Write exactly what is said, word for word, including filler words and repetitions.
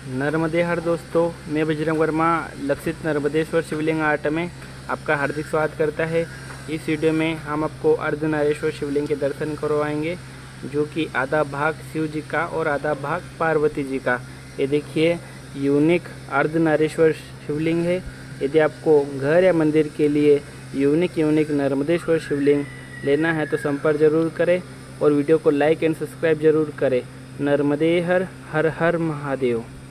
नर्मदे हर दोस्तों, मैं बजरंग वर्मा लक्षित नर्मदेश्वर शिवलिंग आर्ट में आपका हार्दिक स्वागत करता है। इस वीडियो में हम आपको अर्धनारेश्वर शिवलिंग के दर्शन करवाएंगे, जो कि आधा भाग शिव जी का और आधा भाग पार्वती जी का। ये देखिए यूनिक अर्धनारेश्वर शिवलिंग है। यदि आपको घर या मंदिर के लिए यूनिक यूनिक नर्मदेश्वर शिवलिंग लेना है तो संपर्क जरूर करें और वीडियो को लाइक एंड सब्सक्राइब जरूर करें। नर्मदे हर हर हर महादेव।